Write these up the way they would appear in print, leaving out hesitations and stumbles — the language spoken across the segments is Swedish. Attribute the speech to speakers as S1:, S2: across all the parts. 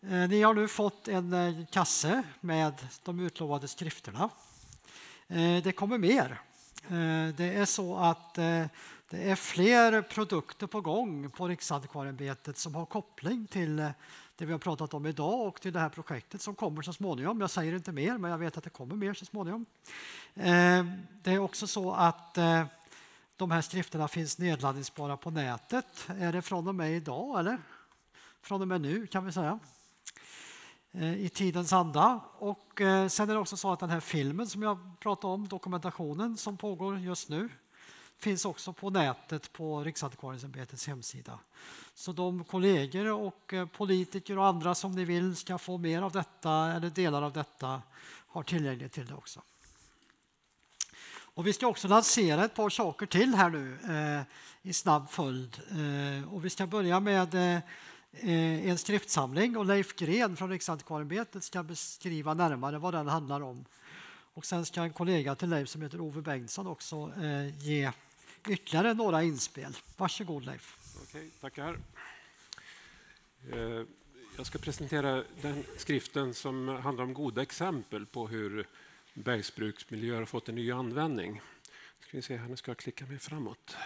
S1: Ni har nu fått en kasse med de utlovade skrifterna. Det kommer mer. Det är så att det är fler produkter på gång på Riksantikvarieämbetet som har koppling till det vi har pratat om idag och till det här projektet som kommer så småningom. Jag säger inte mer, men jag vet att det kommer mer så småningom. Det är också så att de här skrifterna finns nedladdningsbara på nätet. Är det från och med idag eller? Från och med nu kan vi säga. I tidens anda. Och sen är det också så att den här filmen som jag pratade om, dokumentationen som pågår just nu, finns också på nätet på Riksantikvarieämbetets hemsida. Så de kollegor och politiker och andra som ni vill ska få mer av detta eller delar av detta har tillgänglighet till det också. Och vi ska också lansera ett par saker till här nu i snabb följd. Och vi ska börja med en skriftsamling och Leif Gren från Riksantikvarieämbetet ska beskriva närmare vad den handlar om. Och sen ska en kollega till Leif som heter Ove Bengtsson också ge ytterligare några inspel. Varsågod Leif.
S2: Okej, tackar. Jag ska presentera den skriften som handlar om goda exempel på hur bergsbruksmiljöer har fått en ny användning. Ska vi se här, nu ska jag klicka mig framåt.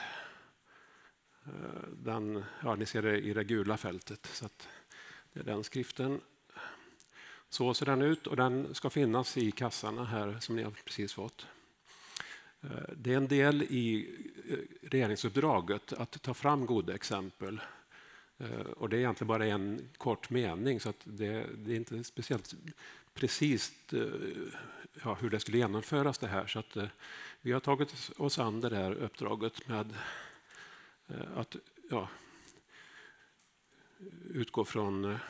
S2: Ni ser det i det gula fältet. Så att det är den skriften. Så ser den ut och den ska finnas i kassarna här som ni har precis fått. Det är en del i regeringsuppdraget att ta fram goda exempel. Och det är egentligen bara en kort mening så att det är inte speciellt precis hur det skulle genomföras det här. Så att vi har tagit oss an det här uppdraget med att utgå från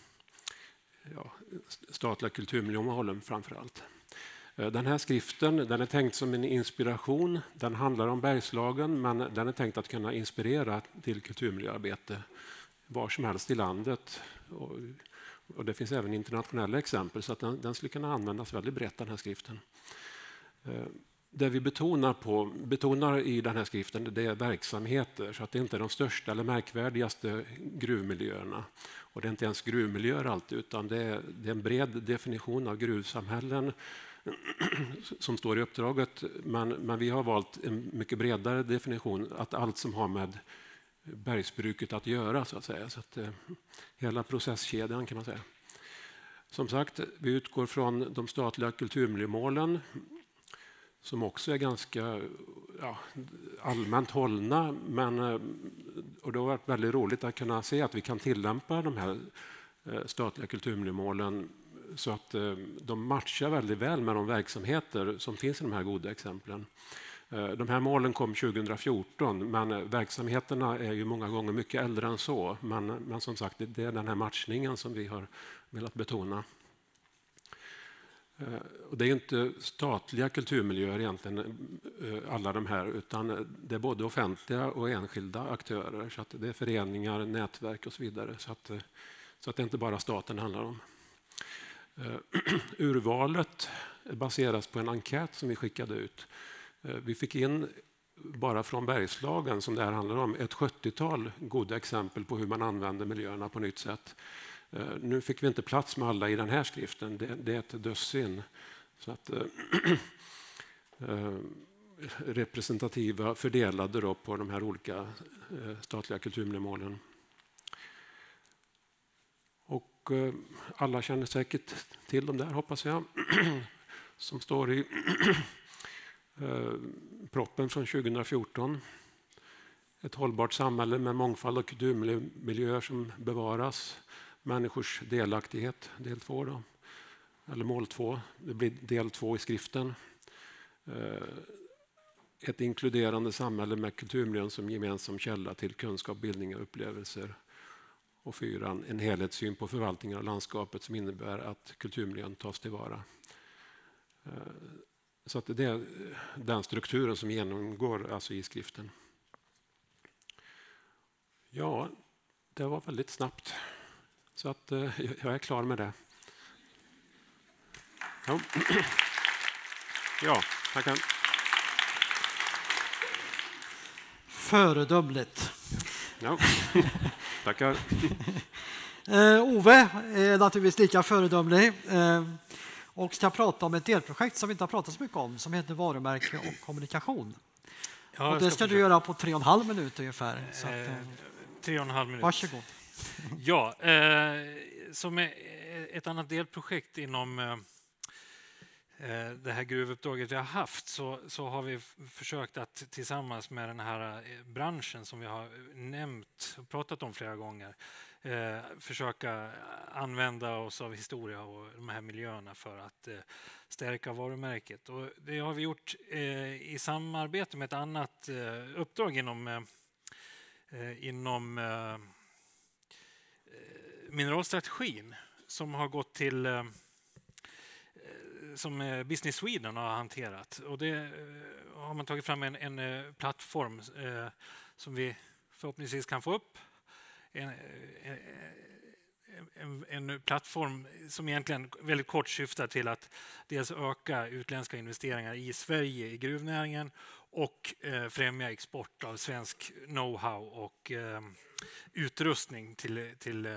S2: statliga kulturmiljömålen framför allt. Den här skriften den är tänkt som en inspiration. Den handlar om Bergslagen men den är tänkt att kunna inspirera till kulturmiljöarbete var som helst i landet. Och det finns även internationella exempel så att den skulle kunna användas väldigt brett den här skriften. Det vi betonar i den här skriften det är verksamheter så att det inte är de största eller märkvärdigaste gruvmiljöerna. Och det är inte ens gruvmiljöer alltid utan det är en bred definition av gruvsamhällen som står i uppdraget. Men vi har valt en mycket bredare definition att allt som har med bergsbruket att göra så att säga. Så att hela processkedjan kan man säga. Som sagt, vi utgår från de statliga kulturmiljömålen som också är ganska allmänt hållna. Och det har varit väldigt roligt att kunna se att vi kan tillämpa de här statliga kulturmiljömålen så att de matchar väldigt väl med de verksamheter som finns i de här goda exemplen. De här målen kom 2014 men verksamheterna är ju många gånger mycket äldre än så. Men som sagt, det är den här matchningen som vi har velat betona. Och det är inte statliga kulturmiljöer egentligen alla de här utan det är både offentliga och enskilda aktörer så att det är föreningar, nätverk och så vidare så att det inte bara staten handlar om. Urvalet baseras på en enkät som vi skickade ut. Vi fick in bara från Bergslagen som det här handlar om ett 70-tal goda exempel på hur man använder miljöerna på nytt sätt. Nu fick vi inte plats med alla i den här skriften. Det är ett dussin. Så att, representativa fördelade då på de här olika statliga kulturmiljömålen. Och alla känner säkert till de där hoppas jag. Som står i proppen från 2014. Ett hållbart samhälle med mångfald och kulturmiljöer som bevaras. Människors delaktighet, del 2 då. Eller mål 2, det blir del 2 i skriften. Ett inkluderande samhälle med kulturmiljön som gemensam källa till kunskap, bildning och upplevelser. Och 4, en helhetssyn på förvaltningen av landskapet som innebär att kulturmiljön tas tillvara. Så att det är den strukturen som genomgår alltså i skriften. Ja, det var väldigt snabbt. Så att jag är klar med det. Ja, tackar.
S1: Föredömligt.
S2: Ja, tackar.
S1: Ove är naturligtvis lika föredömlig och ska prata om ett delprojekt som vi inte har pratat så mycket om som heter varumärke och kommunikation.
S3: Ja,
S1: och det ska du göra på 3,5 minuter ungefär. Så att,
S3: 3,5 minuter.
S1: Varsågod.
S3: Ja, som ett annat delprojekt inom det här gruvuppdraget vi har haft så har vi försökt att tillsammans med den här branschen som vi har nämnt och pratat om flera gånger försöka använda oss av historia och de här miljöerna för att stärka varumärket. Och det har vi gjort i samarbete med ett annat uppdrag inom mineralstrategin som har gått till som Business Sweden har hanterat. Och det har man tagit fram en plattform som vi förhoppningsvis kan få upp. En plattform som egentligen väldigt kort syftar till att dels öka utländska investeringar i Sverige i gruvnäringen och främja export av svensk know-how och utrustning till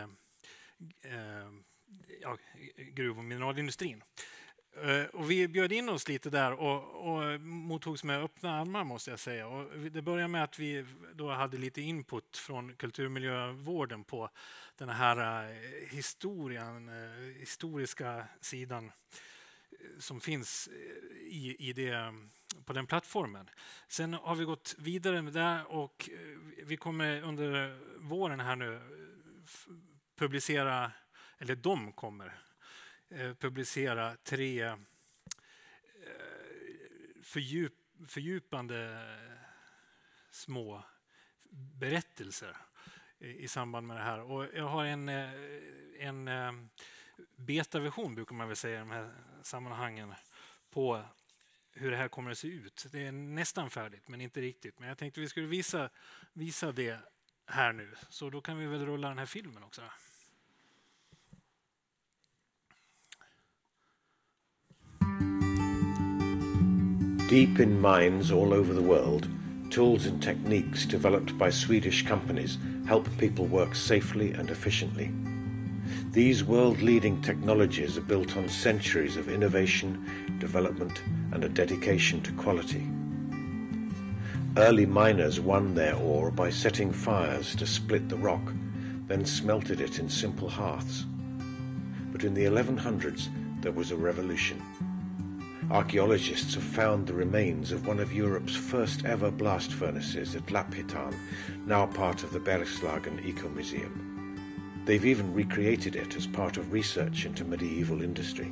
S3: gruv- och mineralindustrin. Och vi bjöd in oss lite där och mottogs med öppna armar måste jag säga. Och det började med att vi då hade lite input från kulturmiljövården på den här historiska sidan som finns på den plattformen. Sen har vi gått vidare med det och vi kommer under våren här nu publicera 3 fördjupande små berättelser i samband med det här. Och jag har en betaversion brukar man väl säga i de här sammanhangen på hur det här kommer att se ut. Det är nästan färdigt men inte riktigt. Men jag tänkte vi skulle visa det här nu. Så då kan vi väl rulla den här filmen också.
S4: Deep in mines all over the world, tools and techniques developed by Swedish companies help people work safely and efficiently. These world-leading technologies are built on centuries of innovation, development, and a dedication to quality. Early miners won their ore by setting fires to split the rock, then smelted it in simple hearths. But in the 1100s, there was a revolution. Archaeologists have found the remains of one of Europe's first ever blast furnaces at Lapphitan, now part of the Bergslagen Eco-Museum. They've even recreated it as part of research into medieval industry.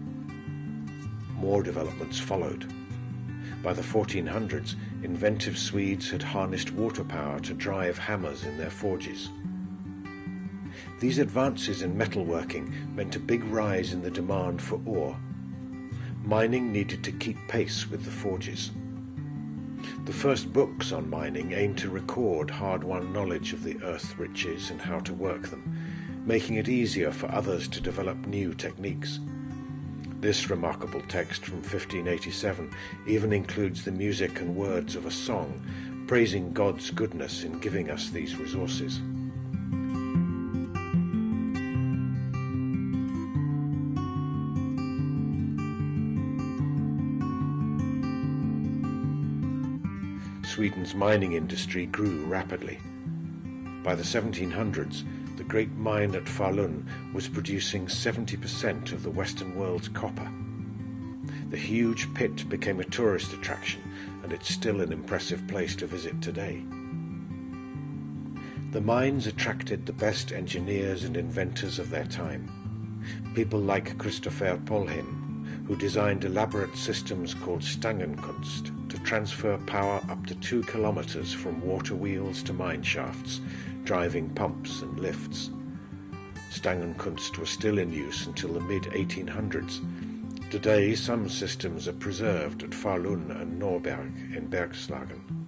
S4: More developments followed. By the 1400s, inventive Swedes had harnessed water power to drive hammers in their forges. These advances in metalworking meant a big rise in the demand for ore. Mining needed to keep pace with the forges. The first books on mining aimed to record hard-won knowledge of the earth's riches and how to work them, making it easier for others to develop new techniques. This remarkable text from 1587 even includes the music and words of a song, praising God's goodness in giving us these resources. Sweden's mining industry grew rapidly. By the 1700s, the great mine at Falun was producing 70% of the Western world's copper. The huge pit became a tourist attraction, and it's still an impressive place to visit today. The mines attracted the best engineers and inventors of their time. People like Christopher Polhem, who designed elaborate systems called Stangenkunst to transfer power up to 2 kilometers from water wheels to mine shafts, driving pumps and lifts. Stangenkunst was still in use until the mid-1800s. Today, some systems are preserved at Falun and Norberg in Bergslagen.